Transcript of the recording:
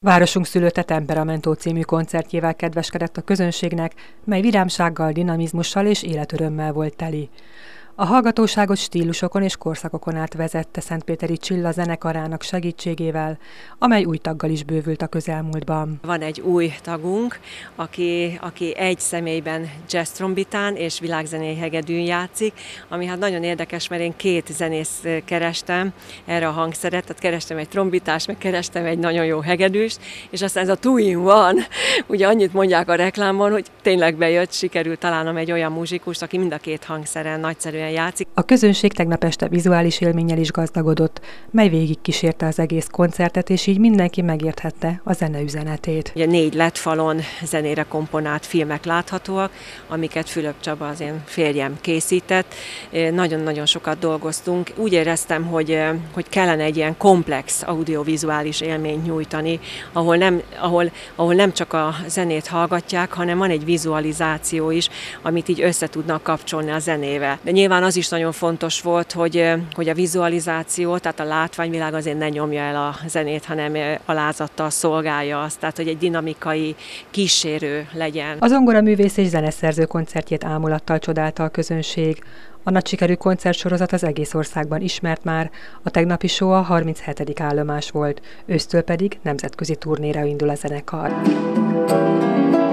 Városunk szülötte Temperamento című koncertjével kedveskedett a közönségnek, mely vidámsággal, dinamizmussal és életörömmel volt teli. A hallgatóságot stílusokon és korszakokon át vezette Szentpéteri Csilla zenekarának segítségével, amely új taggal is bővült a közelmúltban. Van egy új tagunk, aki egy személyben jazz trombitán és világzenei hegedűn játszik, ami hát nagyon érdekes, mert én két zenész kerestem erre a hangszeret, tehát kerestem egy trombitást, meg kerestem egy nagyon jó hegedűst, és aztán ez a two in one, ugye annyit mondják a reklámban, hogy tényleg bejött, sikerült találnom egy olyan muzsikust, aki mind a két hangszeren nagyszerűen játszik. A közönség tegnap este vizuális élménnyel is gazdagodott, mely végig kísérte az egész koncertet, és így mindenki megérthette a zene üzenetét. Ugye 4 LED-falon zenére komponált filmek láthatóak, amiket Fülöp Csaba, az én férjem készített. Nagyon-nagyon sokat dolgoztunk. Úgy éreztem, hogy kellene egy ilyen komplex audiovizuális élményt nyújtani, ahol nem csak a zenét hallgatják, hanem van egy vizualizáció is, amit így össze tudnak kapcsolni a zenével. De nyilván az is nagyon fontos volt, hogy a vizualizáció, tehát a látványvilág azért ne nyomja el a zenét, hanem alázattal szolgálja azt, tehát hogy egy dinamikai kísérő legyen. A zongoraművész és zeneszerző koncertjét ámulattal csodálta a közönség. A nagy sikerű koncertsorozat az egész országban ismert már, a tegnapi show a 37. állomás volt, ősztől pedig nemzetközi turnéra indul a zenekar.